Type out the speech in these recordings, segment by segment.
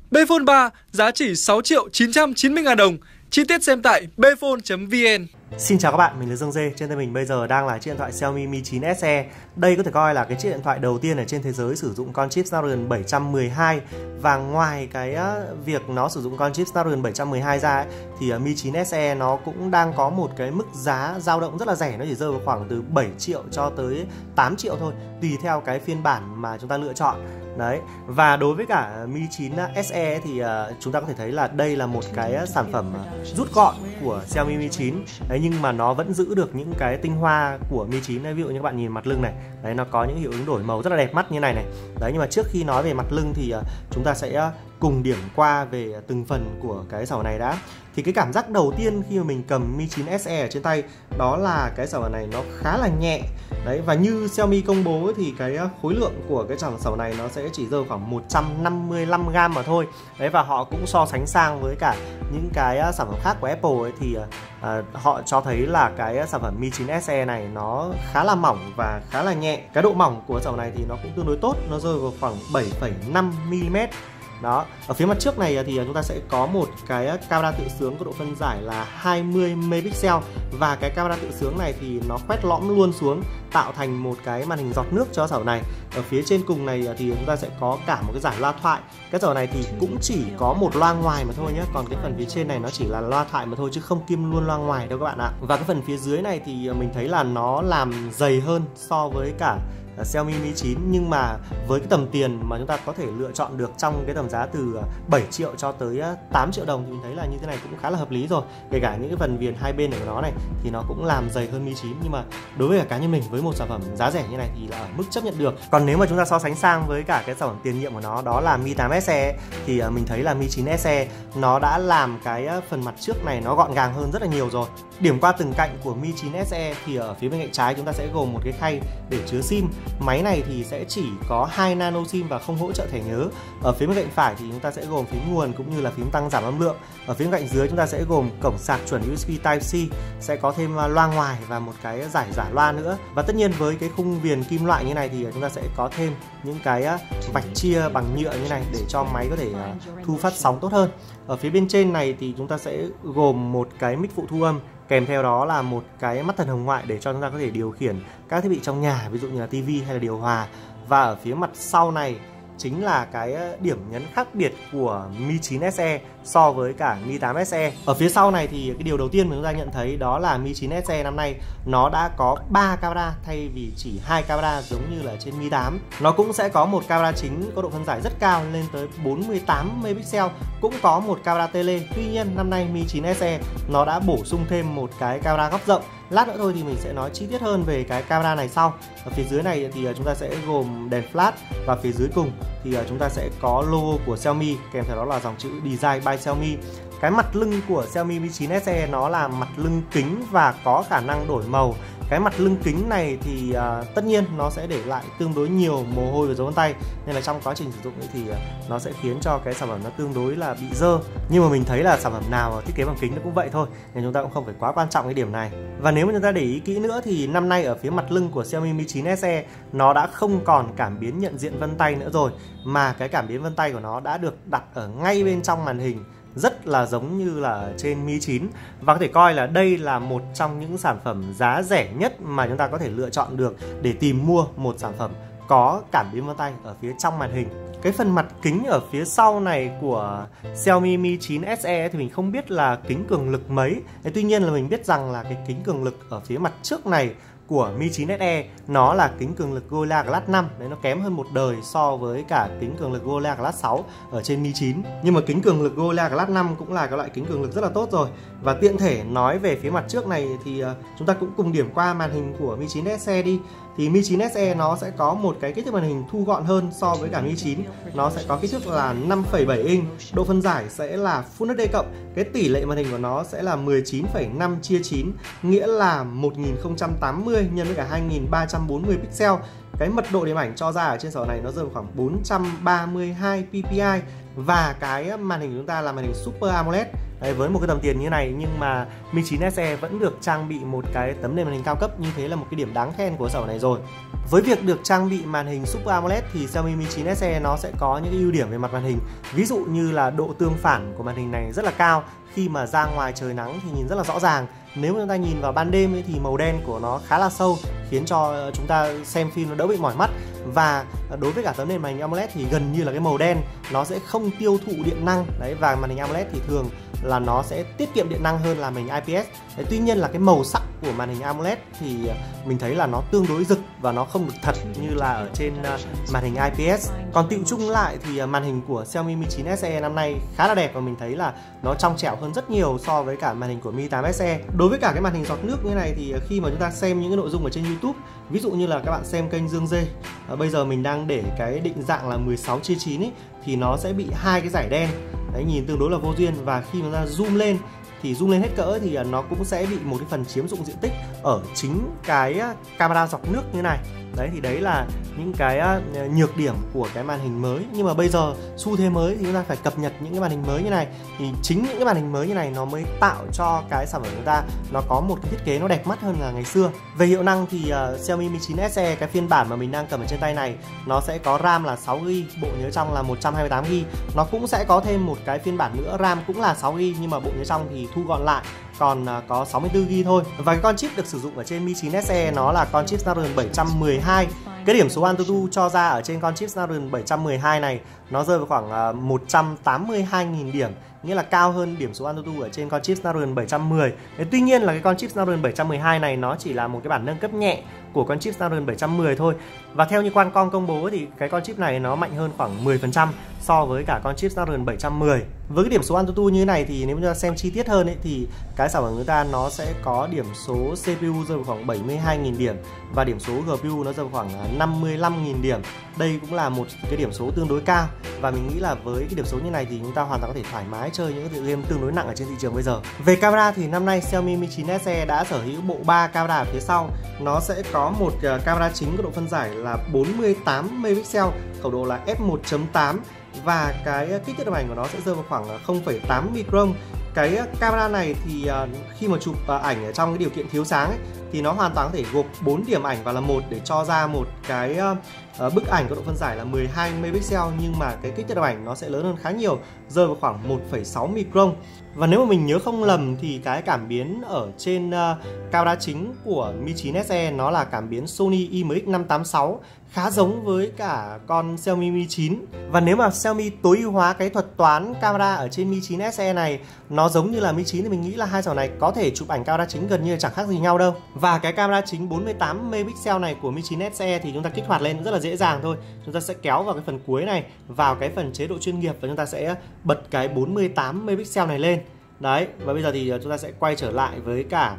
Bphone 3 giá chỉ 6.990.000 đồng. Chi tiết xem tại bphone.vn. Xin chào các bạn, mình là Dương Dê. Trên tay mình bây giờ đang là chiếc điện thoại Xiaomi Mi 9 SE. Đây có thể coi là cái chiếc điện thoại đầu tiên ở trên thế giới sử dụng con chip Snapdragon 712. Và ngoài cái việc nó sử dụng con chip Snapdragon 712 ra ấy, thì Mi 9 SE nó cũng đang có một cái mức giá dao động rất là rẻ. Nó chỉ rơi vào khoảng từ 7 triệu cho tới 8 triệu thôi, tùy theo cái phiên bản mà chúng ta lựa chọn. Đấy, và đối với cả Mi 9 SE thì chúng ta có thể thấy là đây là một cái sản phẩm rút gọn của Xiaomi Mi 9. Đấy, nhưng mà nó vẫn giữ được những cái tinh hoa của Mi 9. Ví dụ như các bạn nhìn mặt lưng này, đấy, nó có những hiệu ứng đổi màu rất là đẹp mắt như này này. Đấy, nhưng mà trước khi nói về mặt lưng thì chúng ta sẽ cùng điểm qua về từng phần của cái sản phẩm này đã. Thì cái cảm giác đầu tiên khi mà mình cầm Mi 9 SE ở trên tay đó là cái sản phẩm này nó khá là nhẹ. Đấy, và như Xiaomi công bố ấy, thì cái khối lượng của cái sản phẩm này nó sẽ chỉ rơi khoảng 155g mà thôi. Đấy, và họ cũng so sánh sang với cả những cái sản phẩm khác của Apple ấy, thì họ cho thấy là cái sản phẩm Mi 9 SE này nó khá là mỏng và khá là nhẹ. Cái độ mỏng của sản phẩm này thì nó cũng tương đối tốt, nó rơi vào khoảng 7,5mm. Đó, ở phía mặt trước này thì chúng ta sẽ có một cái camera tự sướng có độ phân giải là 20 megapixel. Và cái camera tự sướng này thì nó quét lõm luôn xuống, tạo thành một cái màn hình giọt nước cho sản phẩm này. Ở phía trên cùng này thì chúng ta sẽ có cả một cái giải loa thoại. Cái sản phẩm này thì cũng chỉ có một loa ngoài mà thôi nhé. Còn cái phần phía trên này nó chỉ là loa thoại mà thôi, chứ không kiêm luôn loa ngoài đâu các bạn ạ. Và cái phần phía dưới này thì mình thấy là nó làm dày hơn so với cả Xiaomi Mi 9, nhưng mà với cái tầm tiền mà chúng ta có thể lựa chọn được trong cái tầm giá từ 7 triệu cho tới 8 triệu đồng thì mình thấy là như thế này cũng khá là hợp lý rồi. Kể cả những cái phần viền hai bên của nó này thì nó cũng làm dày hơn Mi 9, nhưng mà đối với cả cá nhân mình, với một sản phẩm giá rẻ như này thì là ở mức chấp nhận được. Còn nếu mà chúng ta so sánh sang với cả cái sản phẩm tiền nhiệm của nó đó là Mi 8 SE thì mình thấy là Mi 9 SE nó đã làm cái phần mặt trước này nó gọn gàng hơn rất là nhiều rồi. Điểm qua từng cạnh của Mi 9 SE thì ở phía bên cạnh trái chúng ta sẽ gồm một cái khay để chứa sim. Máy này thì sẽ chỉ có 2 nano sim và không hỗ trợ thẻ nhớ. Ở phía bên cạnh phải thì chúng ta sẽ gồm phím nguồn cũng như là phím tăng giảm âm lượng. Ở phía bên cạnh dưới chúng ta sẽ gồm cổng sạc chuẩn USB Type-C, sẽ có thêm loa ngoài và một cái giải giả loa nữa. Và tất nhiên với cái khung viền kim loại như này thì chúng ta sẽ có thêm những cái vạch chia bằng nhựa như này để cho máy có thể thu phát sóng tốt hơn. Ở phía bên trên này thì chúng ta sẽ gồm một cái mic phụ thu âm, kèm theo đó là một cái mắt thần hồng ngoại để cho chúng ta có thể điều khiển các thiết bị trong nhà, ví dụ như là tivi hay là điều hòa. Và ở phía mặt sau này chính là cái điểm nhấn khác biệt của Mi 9 SE so với cả Mi 8 SE. Ở phía sau này thì cái điều đầu tiên mà chúng ta nhận thấy đó là Mi 9 SE năm nay nó đã có 3 camera thay vì chỉ 2 camera giống như là trên Mi 8. Nó cũng sẽ có một camera chính có độ phân giải rất cao lên tới 48 megapixel, cũng có một camera tele. Tuy nhiên năm nay Mi 9 SE nó đã bổ sung thêm một cái camera góc rộng. Lát nữa thôi thì mình sẽ nói chi tiết hơn về cái camera này sau. Ở phía dưới này thì chúng ta sẽ gồm đèn flash, và phía dưới cùng thì chúng ta sẽ có logo của Xiaomi, kèm theo đó là dòng chữ Design by Xiaomi. Cái mặt lưng của Xiaomi Mi 9 SE nó là mặt lưng kính và có khả năng đổi màu. Cái mặt lưng kính này thì tất nhiên nó sẽ để lại tương đối nhiều mồ hôi và dấu vân tay, nên là trong quá trình sử dụng ấy thì nó sẽ khiến cho cái sản phẩm nó tương đối là bị dơ. Nhưng mà mình thấy là sản phẩm nào thiết kế bằng kính nó cũng vậy thôi, nên chúng ta cũng không phải quá quan trọng cái điểm này. Và nếu mà chúng ta để ý kỹ nữa thì năm nay ở phía mặt lưng của Xiaomi Mi 9 SE nó đã không còn cảm biến nhận diện vân tay nữa rồi, mà cái cảm biến vân tay của nó đã được đặt ở ngay bên trong màn hình, rất là giống như là trên Mi 9. Và có thể coi là đây là một trong những sản phẩm giá rẻ nhất mà chúng ta có thể lựa chọn được để tìm mua một sản phẩm có cảm biến vân tay ở phía trong màn hình. Cái phần mặt kính ở phía sau này của Xiaomi Mi 9 SE thì mình không biết là kính cường lực mấy. Tuy nhiên là mình biết rằng là cái kính cường lực ở phía mặt trước này của Mi 9 SE nó là kính cường lực Gorilla Glass 5. Đấy, nó kém hơn một đời so với cả kính cường lực Gorilla Glass 6 ở trên Mi 9. Nhưng mà kính cường lực Gorilla Glass 5 cũng là cái loại kính cường lực rất là tốt rồi. Và tiện thể nói về phía mặt trước này thì chúng ta cũng cùng điểm qua màn hình của Mi 9 SE đi. Thì Mi 9 SE nó sẽ có một cái kích thước màn hình thu gọn hơn so với cả Mi 9. Nó sẽ có kích thước là 5,7 inch, độ phân giải sẽ là Full HD+. Cái tỷ lệ màn hình của nó sẽ là 19,5/9, nghĩa là 1080 nhân với cả 2340 pixel. Cái mật độ điểm ảnh cho ra ở trên sản phẩm này nó rơi vào khoảng 432 ppi. Và cái màn hình của chúng ta là màn hình Super AMOLED. Đấy, với một cái tầm tiền như này nhưng mà Mi 9 SE vẫn được trang bị một cái tấm nền màn hình cao cấp, như thế là một cái điểm đáng khen của sản phẩm này rồi. Với việc được trang bị màn hình Super AMOLED thì Xiaomi Mi 9 SE nó sẽ có những ưu điểm về mặt màn hình. Ví dụ như là độ tương phản của màn hình này rất là cao, khi mà ra ngoài trời nắng thì nhìn rất là rõ ràng. Nếu mà chúng ta nhìn vào ban đêm ấy, thì màu đen của nó khá là sâu, khiến cho chúng ta xem phim nó đỡ bị mỏi mắt. Và đối với cả tấm nền màn hình AMOLED thì gần như là cái màu đen nó sẽ không tiêu thụ điện năng. Đấy, và màn hình AMOLED thì thường là nó sẽ tiết kiệm điện năng hơn là màn hình IPS. Đấy, tuy nhiên là cái màu sắc của màn hình AMOLED thì mình thấy là nó tương đối rực và nó không được thật như là ở trên màn hình IPS. Còn tựu chung lại thì màn hình của Xiaomi Mi 9 SE năm nay khá là đẹp và mình thấy là nó trong trẻo hơn rất nhiều so với cả màn hình của Mi 8 SE. Đối với cả cái màn hình giọt nước như thế này thì khi mà chúng ta xem những cái nội dung ở trên YouTube, ví dụ như là các bạn xem kênh Dương Dê, bây giờ mình đang để cái định dạng là 16:9 ấy, thì nó sẽ bị hai cái dải đen. Đấy, nhìn tương đối là vô duyên, và khi mà ta zoom lên thì zoom lên hết cỡ thì nó cũng sẽ bị một cái phần chiếm dụng diện tích ở chính cái camera dọc nước như này. Đấy, thì đấy là những cái nhược điểm của cái màn hình mới. Nhưng mà bây giờ xu thế mới thì chúng ta phải cập nhật những cái màn hình mới như này, thì chính những cái màn hình mới như này nó mới tạo cho cái sản phẩm của chúng ta nó có một cái thiết kế nó đẹp mắt hơn là ngày xưa. Về hiệu năng thì Xiaomi Mi 9 SE cái phiên bản mà mình đang cầm ở trên tay này nó sẽ có RAM là 6GB, bộ nhớ trong là 128GB. Nó cũng sẽ có thêm một cái phiên bản nữa, RAM cũng là 6GB nhưng mà bộ nhớ trong thì thu gọn lại, còn có 64GB thôi. Và cái con chip được sử dụng ở trên Mi 9 SE nó là con chip Snapdragon 712. Cái điểm số AnTuTu cho ra ở trên con chip Snapdragon 712 này nó rơi vào khoảng 182.000 điểm, nghĩa là cao hơn điểm số AnTuTu ở trên con chip Snapdragon 710. Tuy nhiên là cái con chip Snapdragon 712 này nó chỉ là một cái bản nâng cấp nhẹ của con chip Snapdragon 710 thôi. Và theo như Qualcomm công bố thì cái con chip này nó mạnh hơn khoảng 10% so với cả con chip Snapdragon 710. Với cái điểm số AnTuTu như thế này thì nếu chúng ta xem chi tiết hơn ấy, thì cái sản phẩm của người ta nó sẽ có điểm số CPU rơi vào khoảng 72.000 điểm và điểm số GPU nó rơi vào khoảng 55.000 điểm. Đây cũng là một cái điểm số tương đối cao, và mình nghĩ là với cái điểm số như này thì chúng ta hoàn toàn có thể thoải mái chơi những cái tựa game tương đối nặng ở trên thị trường bây giờ. Về camera thì năm nay Xiaomi Mi 9 SE đã sở hữu bộ 3 camera ở phía sau. Nó sẽ có một camera chính có độ phân giải là 48 megapixel, khẩu độ là f1.8 và cái kích thước tấm ảnh của nó sẽ rơi vào khoảng 0,8 micron. Cái camera này thì khi mà chụp ảnh ở trong cái điều kiện thiếu sáng ấy, thì nó hoàn toàn có thể gộp 4 điểm ảnh vào là một để cho ra một cái bức ảnh có độ phân giải là 12 megapixel, nhưng mà cái kích thước tấm ảnh nó sẽ lớn hơn khá nhiều, rơi vào khoảng 1,6 micron. Và nếu mà mình nhớ không lầm thì cái cảm biến ở trên camera chính của Mi 9 SE nó là cảm biến Sony IMX586, khá giống với cả con Xiaomi Mi 9. Và nếu mà Xiaomi tối ưu hóa cái thuật toán camera ở trên Mi 9 SE này nó giống như là Mi 9 thì mình nghĩ là hai sản này có thể chụp ảnh camera chính gần như là chẳng khác gì nhau đâu. Và cái camera chính 48 megapixel này của Mi 9 SE thì chúng ta kích hoạt lên rất là dễ dàng thôi. Chúng ta sẽ kéo vào cái phần cuối này, vào cái phần chế độ chuyên nghiệp, và chúng ta sẽ bật cái 48 megapixel này lên. Đấy, và bây giờ thì chúng ta sẽ quay trở lại với cả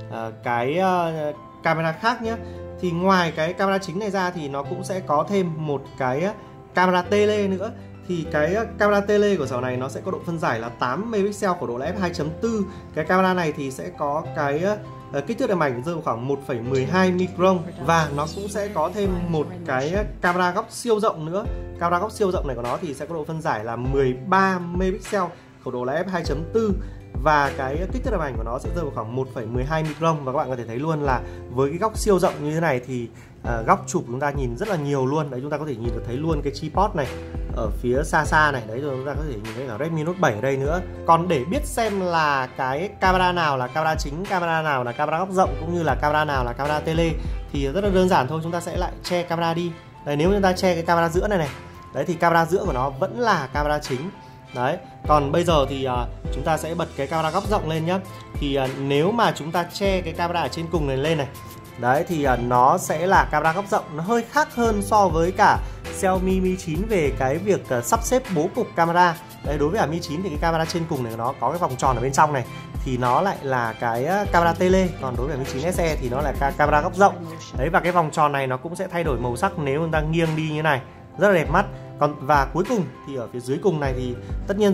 cái camera khác nhé. Thì ngoài cái camera chính này ra thì nó cũng sẽ có thêm một cái camera tele nữa. Thì cái camera tele của sản này nó sẽ có độ phân giải là 8 megapixel, khẩu độ là f2.4. Cái camera này thì sẽ có cái kích thước tấm ảnh rơi vào khoảng 1,12 micron, và nó cũng sẽ có thêm một cái camera góc siêu rộng nữa. Camera góc siêu rộng này của nó thì sẽ có độ phân giải là 13 megapixel, khẩu độ là f2.4. Và cái kích thước tấm ảnh của nó sẽ rơi vào khoảng 1,12 micron. Và các bạn có thể thấy luôn là với cái góc siêu rộng như thế này thì góc chụp chúng ta nhìn rất là nhiều luôn. Đấy, chúng ta có thể nhìn được thấy luôn cái tripod này ở phía xa xa này. Đấy, rồi chúng ta có thể nhìn thấy cả Redmi Note 7 ở đây nữa. Còn để biết xem là cái camera nào là camera chính, camera nào là camera góc rộng, cũng như là camera nào là camera tele thì rất là đơn giản thôi. Chúng ta sẽ lại che camera đi. Đấy, nếu chúng ta che cái camera giữa này này, đấy thì camera giữa của nó vẫn là camera chính. Đấy, còn bây giờ thì chúng ta sẽ bật cái camera góc rộng lên nhé. Thì nếu mà chúng ta che cái camera ở trên cùng này lên này, đấy thì nó sẽ là camera góc rộng. Nó hơi khác hơn so với cả Xiaomi Mi 9 về cái việc sắp xếp bố cục camera. Đấy, đối với cả Mi 9 thì cái camera trên cùng này nó có cái vòng tròn ở bên trong này thì nó lại là cái camera tele, còn đối với Mi 9 SE thì nó là camera góc rộng. Đấy, và cái vòng tròn này nó cũng sẽ thay đổi màu sắc nếu chúng ta nghiêng đi như này, rất là đẹp mắt. Còn và cuối cùng thì ở phía dưới cùng này thì tất nhiên rồi,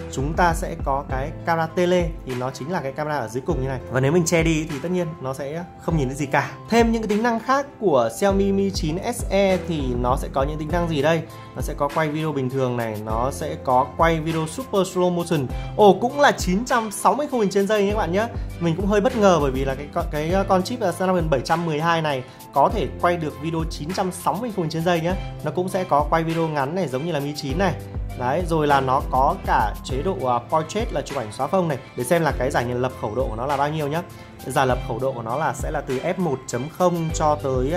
chúng ta sẽ có cái camera tele, thì nó chính là cái camera ở dưới cùng như này. Và nếu mình che đi thì tất nhiên nó sẽ không nhìn thấy gì cả. Thêm những cái tính năng khác của Xiaomi Mi 9 SE thì nó sẽ có những tính năng gì đây? Nó sẽ có quay video bình thường này, nó sẽ có quay video super slow motion. Cũng là 960 khung hình trên giây nhé các bạn nhé. Mình cũng hơi bất ngờ bởi vì là cái con chip Snapdragon 712 này có thể quay được video 960 khung hình trên giây nhé. Nó cũng sẽ có quay video ngắn này giống như là Mi 9 này. Đấy, rồi là nó có cả chế độ portrait là chụp ảnh xóa phông này, để xem là cái giải nhận lập khẩu độ của nó là bao nhiêu nhá. Giải lập khẩu độ của nó sẽ là từ f1.0 cho tới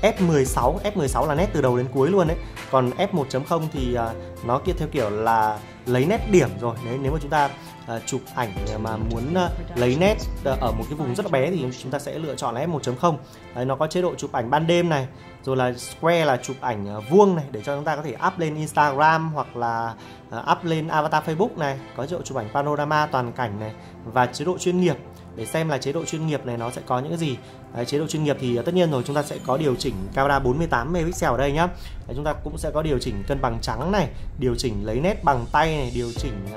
f16. F16 là nét từ đầu đến cuối luôn đấy. Còn f1.0 thì nó kia theo kiểu là lấy nét điểm rồi. Nếu mà chúng ta chụp ảnh mà muốn lấy nét ở một cái vùng rất là bé thì chúng ta sẽ lựa chọn là f1.0. Đấy, nó có chế độ chụp ảnh ban đêm này, rồi là square là chụp ảnh vuông này để cho chúng ta có thể up lên Instagram hoặc là up lên avatar Facebook này, có chế độ chụp ảnh panorama toàn cảnh này, và chế độ chuyên nghiệp để xem là chế độ chuyên nghiệp này nó sẽ có những cái gì. Đấy, chế độ chuyên nghiệp thì tất nhiên rồi, chúng ta sẽ có điều chỉnh camera 48 megapixel ở đây nhá. Đấy, chúng ta cũng sẽ có điều chỉnh cân bằng trắng này, điều chỉnh lấy nét bằng tay này, điều chỉnh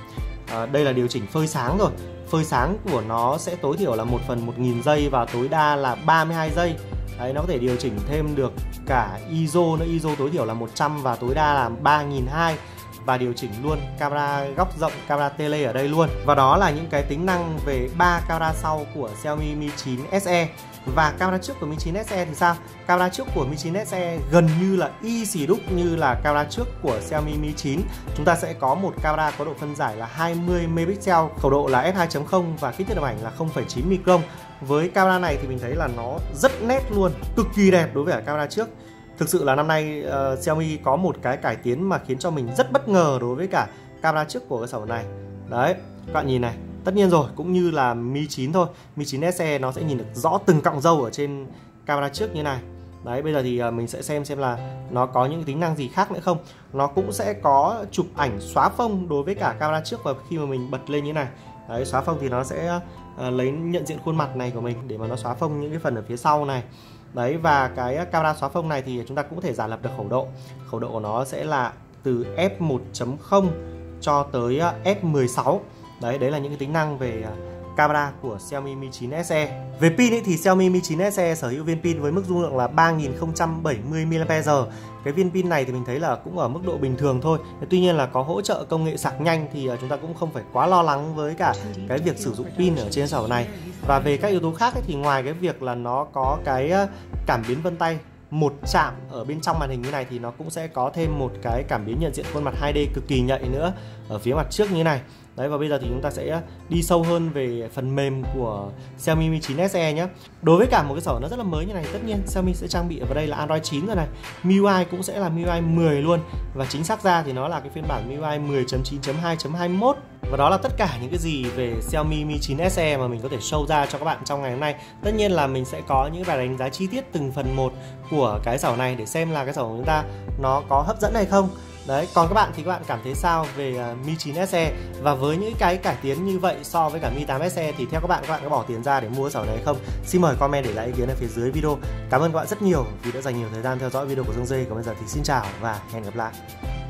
đây là điều chỉnh phơi sáng rồi. Phơi sáng của nó sẽ tối thiểu là 1/1000 giây và tối đa là 32 giây. Đấy, nó có thể điều chỉnh thêm được cả ISO nữa, ISO tối thiểu là 100 và tối đa là 3200, và điều chỉnh luôn camera góc rộng, camera tele ở đây luôn. Và đó là những cái tính năng về 3 camera sau của Xiaomi Mi 9 SE. Và camera trước của Mi 9 SE thì sao? Camera trước của Mi 9 SE gần như là y xì đúc như là camera trước của Xiaomi Mi 9. Chúng ta sẽ có một camera có độ phân giải là 20 megapixel, khẩu độ là f2.0 và kích thước tầm ảnh là 0,9 micron. Với camera này thì mình thấy là nó rất nét luôn, cực kỳ đẹp đối với cả camera trước. Thực sự là năm nay Xiaomi có một cái cải tiến mà khiến cho mình rất bất ngờ đối với cả camera trước của cái sản phẩm này. Đấy, các bạn nhìn này. Tất nhiên rồi, cũng như là Mi 9 thôi, Mi 9 SE nó sẽ nhìn được rõ từng cọng râu ở trên camera trước như này. Đấy, bây giờ thì mình sẽ xem là nó có những tính năng gì khác nữa không. Nó cũng sẽ có chụp ảnh xóa phông đối với cả camera trước, và khi mà mình bật lên như này. Đấy, xóa phông thì nó sẽ lấy nhận diện khuôn mặt này của mình để mà nó xóa phông những cái phần ở phía sau này. Đấy, và cái camera xóa phông này thì chúng ta cũng thể giả lập được khẩu độ. Khẩu độ của nó sẽ là từ f1.0 cho tới f16. Đấy là những cái tính năng về camera của Xiaomi Mi 9 SE. Về pin thì Xiaomi Mi 9 SE sở hữu viên pin với mức dung lượng là 3070 mAh. Cái viên pin này thì mình thấy là cũng ở mức độ bình thường thôi. Tuy nhiên là có hỗ trợ công nghệ sạc nhanh thì chúng ta cũng không phải quá lo lắng với cả cái việc sử dụng pin ở trên sản phẩm này. Và về các yếu tố khác thì ngoài cái việc là nó có cái cảm biến vân tay một chạm ở bên trong màn hình như này, thì nó cũng sẽ có thêm một cái cảm biến nhận diện khuôn mặt 2D cực kỳ nhạy nữa ở phía mặt trước như này. Đấy, và bây giờ thì chúng ta sẽ đi sâu hơn về phần mềm của Xiaomi Mi 9 SE nhé. Đối với cả một cái sản phẩm nó rất là mới như này, tất nhiên Xiaomi sẽ trang bị ở đây là Android 9 rồi này. MIUI cũng sẽ là MIUI 10 luôn. Và chính xác ra thì nó là cái phiên bản MIUI 10.9.2.21. Và đó là tất cả những cái gì về Xiaomi Mi 9 SE mà mình có thể show ra cho các bạn trong ngày hôm nay. Tất nhiên là mình sẽ có những bài đánh giá chi tiết từng phần một của cái sản phẩm này để xem là cái sản phẩm của chúng ta nó có hấp dẫn hay không. Đấy, còn các bạn thì các bạn cảm thấy sao về Mi 9 SE? Và với những cái cải tiến như vậy so với cả Mi 8 SE thì theo các bạn có bỏ tiền ra để mua sản phẩm này hay không? Xin mời comment để lại ý kiến ở phía dưới video. Cảm ơn các bạn rất nhiều vì đã dành nhiều thời gian theo dõi video của Dương Dê. Còn bây giờ thì xin chào và hẹn gặp lại.